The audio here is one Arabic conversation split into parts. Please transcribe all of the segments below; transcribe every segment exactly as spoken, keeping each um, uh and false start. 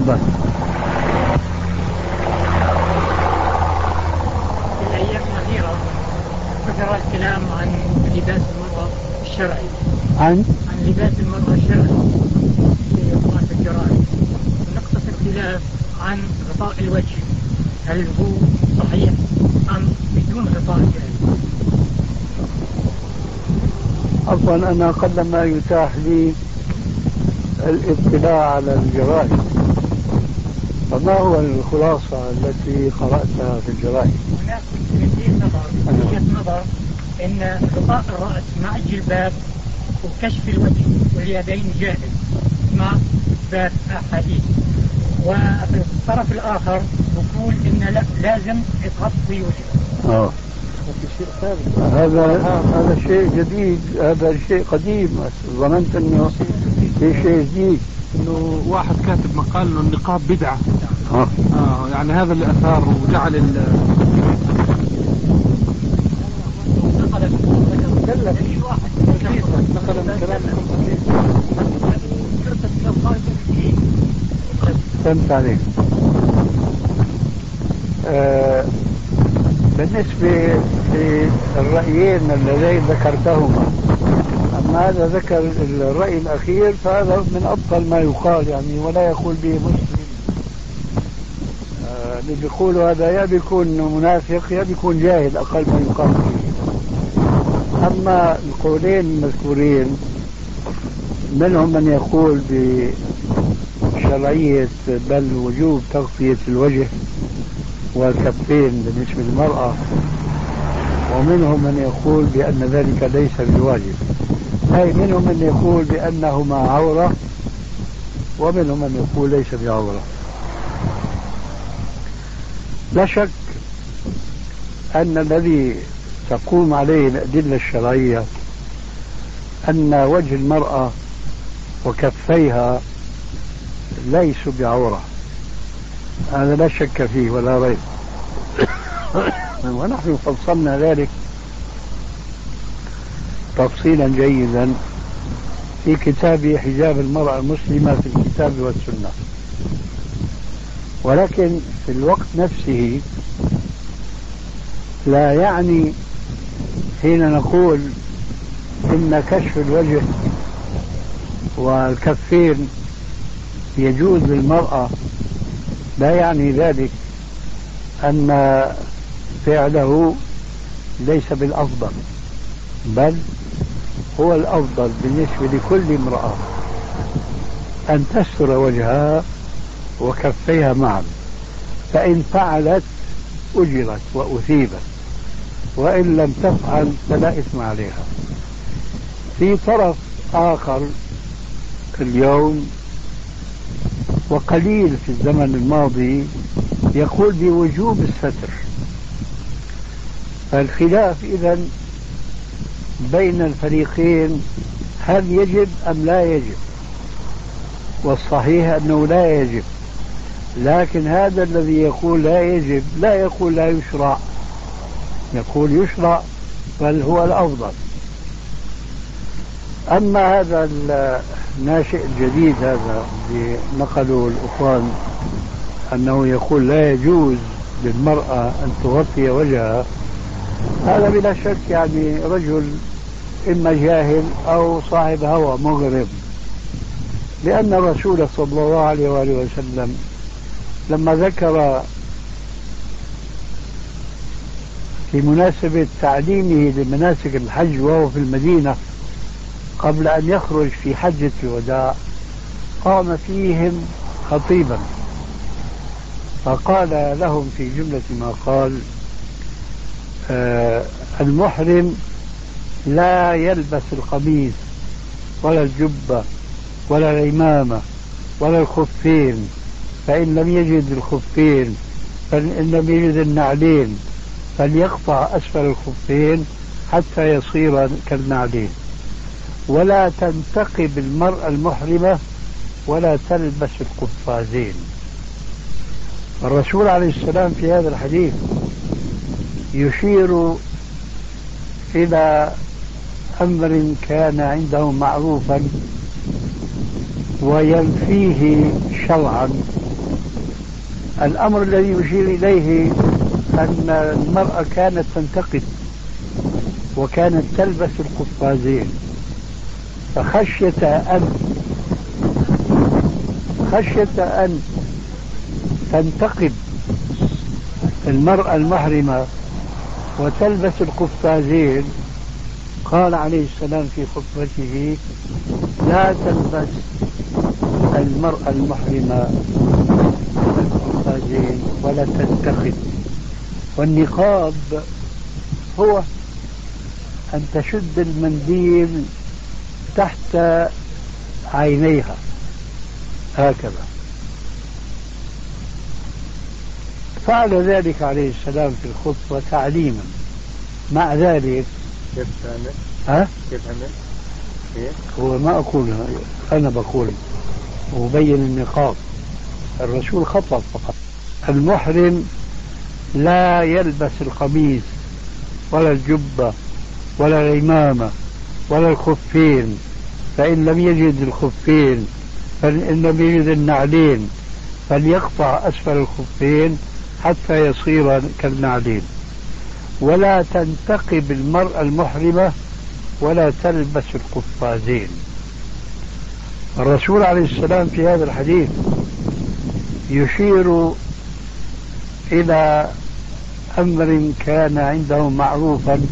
تفضل. في الأيام الأخيرة كثر الكلام عن لباس المرأة الشرعي. عن عن لباس المرأة الشرعي في وقت الجرائم. نقطة الخلاف عن غطاء الوجه، هل هو صحيح أم بدون غطاء يعني؟ عفوا أنا قلما يتاح لي الاطلاع على الجرائد، فما هو الخلاصة التي قرأتها في الجرائد؟ هناك وجهة نظر وجهة نظر أن غطاء الرأس مع الجلباب وكشف الوجه واليدين جائز مع إثبات أحاديث، وفي الطرف الآخر يقول أن لا لازم يتغطي وجهه. آه. هذا هذا شيء جديد، هذا شيء قديم، ظننت انه في شيء جديد. انه واحد كاتب مقال انه النقاب بدعه. اه اه يعني هذا اللي اثار وجعل ال نقل فهمت عليك. آه بالنسبة للرأيين اللذين ذكرتهما، أما هذا ذكر الرأي الأخير فهذا من أبطل ما يقال يعني، ولا يقول به مسلم. آه اللي بيقولوا هذا يا بيكون منافق يا بيكون جاهل أقل ما يقال به. أما القولين المذكورين منهم من يقول بشرعية بل وجوب تغطية الوجه والكفين بالنسبة للمرأة، ومنهم من يقول بأن ذلك ليس بواجب، أي منهم من يقول بأنهما عورة ومنهم من يقول ليس بعورة. لا شك أن الذي تقوم عليه الأدلة الشرعية أن وجه المرأة وكفيها ليسوا بعورة، هذا لا شك فيه ولا ريب. ونحن فصلنا ذلك تفصيلا جيدا في كتاب حجاب المرأة المسلمة في الكتاب والسنة. ولكن في الوقت نفسه لا يعني حين نقول إن كشف الوجه والكفين يجوز للمرأة لا يعني ذلك أن فعله ليس بالأفضل، بل هو الأفضل بالنسبة لكل امرأة أن تستر وجهها وكفيها معا، فإن فعلت أجرت وأثيبت، وإن لم تفعل فلا إثم عليها. في طرف آخر اليوم وقليل في الزمن الماضي يقول بوجوب الستر، فالخلاف إذن بين الفريقين هل يجب أم لا يجب، والصحيح أنه لا يجب، لكن هذا الذي يقول لا يجب لا يقول لا يشرع، يقول يشرع بل هو الأفضل. أما هذا الناشئ الجديد هذا اللي نقلوا الأخوان أنه يقول لا يجوز للمرأة أن تغطي وجهها، هذا بلا شك يعني رجل إما جاهل أو صاحب هوى مغرب، لأن الرسول صلى الله عليه وآله وسلم لما ذكر في مناسبة تعليمه لمناسك الحج وهو في المدينة قبل أن يخرج في حجة الوداع قام فيهم خطيبا فقال لهم في جملة ما قال: آه المحرم لا يلبس القميص ولا الجبة ولا العمامة ولا الخفين، فإن لم يجد الخفين فإن لم يجد النعلين فليقطع أسفل الخفين حتى يصير كالنعلين، ولا تنتقب المرأة المحرمة ولا تلبس القفازين. الرسول عليه السلام في هذا الحديث يشير إلى أمر كان عنده معروفا وينفيه شرعا الأمر الذي يشير إليه أن المرأة كانت تنتقد وكانت تلبس القفازين، فخشية أن خشية أن تنتقد المرأة المحرمة وتلبس القفازين، قال عليه السلام في خطبته: لا تلبس المرأة المحرمة القفازين ولا تنتقد. والنقاب هو أن تشد المنديل تحت عينيها هكذا. فعل ذلك عليه السلام في الخطبة تعليما. مع ذلك كيف تعمل؟ ها؟ كيف عمل؟ كيف؟ هو ما أقولها، أنا بقول وبين النقاب. الرسول خطب فقط. المحرم لا يلبس القميص ولا الجبة ولا العمامة ولا الخفين، فإن لم يجد الخفين فإن لم يجد النعلين فليقطع أسفل الخفين حتى يصير كالنعلين. ولا تنتقب المرأة المحرمة ولا تلبس القفازين. الرسول عليه السلام في هذا الحديث يشير إلى أمر كان عنده معروفا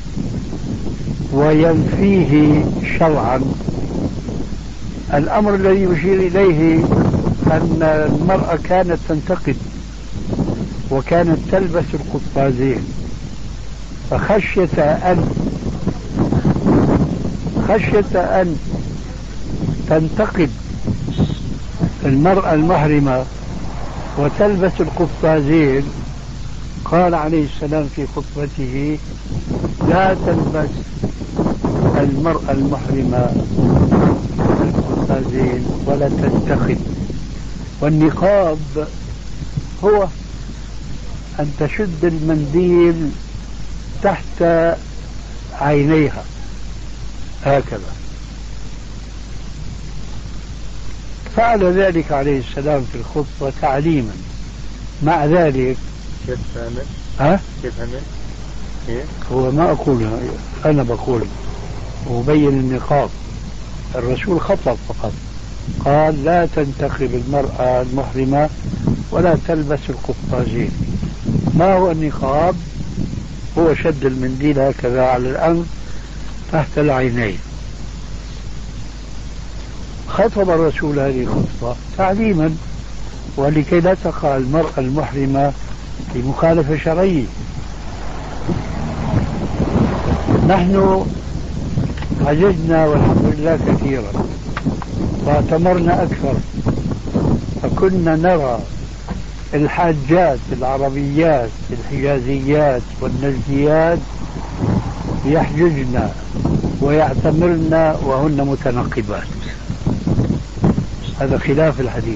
وينفيه شرعا. الأمر الذي يشير إليه أن المرأة كانت تنتقد وكانت تلبس القفازين، فخشية أن خشية أن تنتقد المرأة المحرمة وتلبس القفازين، قال عليه السلام في خطبته: لا تلبس المرأة المحرمة القفازين ولا تنتقد. والنقاب هو أن تشد المنديل تحت عينيها هكذا. فعل ذلك عليه السلام في الخطبة تعليما. مع ذلك كيف تعمل؟ ها؟ كيف عمل؟ كيف؟ هو ما أقولها، أنا بقول وبين النقاب. الرسول خطب فقط، قال: لا تنتقب المرأة المحرمة ولا تلبس القفازين. ما هو النقاب؟ هو شد المنديل هكذا على الأنف تحت العينين. خطب الرسول هذه الخطبة تعليما ولكي لا تقع المرأة المحرمة في مخالفة شرعية. نحن حججنا والحمد لله كثيرا واعتمرنا أكثر، فكنا نرى الحاجات العربيات الحجازيات والنجديات يحججن ويعتمرن وهن متنقبات. هذا خلاف الحديث.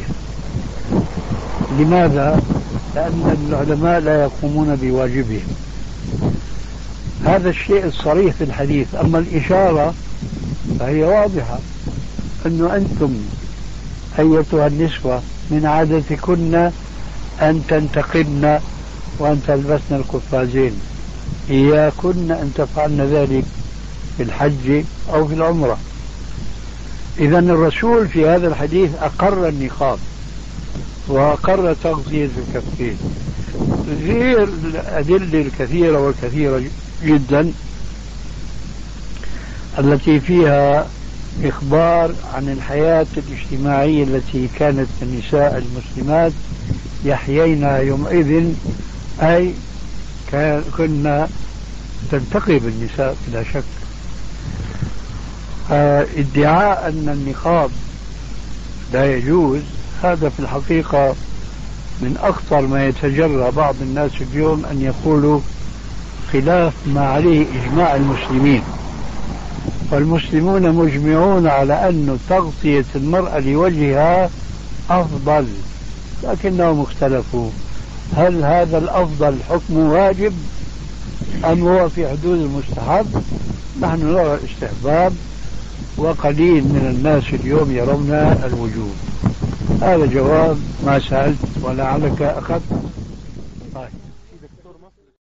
لماذا؟ لأن العلماء لا يقومون بواجبهم. هذا الشيء الصريح في الحديث. أما الإشارة فهي واضحة، أنه أنتم أيتها النسوة من عادتكن أن تنتقبن وأن تلبسن القفازين، إياكن أن تفعلن ذلك في الحج أو في العمرة. إذا الرسول في هذا الحديث أقر النقاب وأقر تغطية الكفين، غير الأدلة الكثيرة والكثيرة جدا التي فيها إخبار عن الحياة الاجتماعية التي كانت النساء المسلمات يحيينها يومئذ، أي كنا تنتقب النساء بلا شك. ادعاء أن النقاب لا يجوز هذا في الحقيقة من أخطر ما يتجرى بعض الناس اليوم أن يقولوا خلاف ما عليه إجماع المسلمين، والمسلمون مجمعون على أن تغطية المرأة لوجهها أفضل، لكنهم اختلفوا هل هذا الأفضل حكم واجب أم هو في حدود المستحب. نحن نرى الاستحباب وقليل من الناس اليوم يرون الوجوب. هذا جواب ما سألت ولعلك أخذت. طيب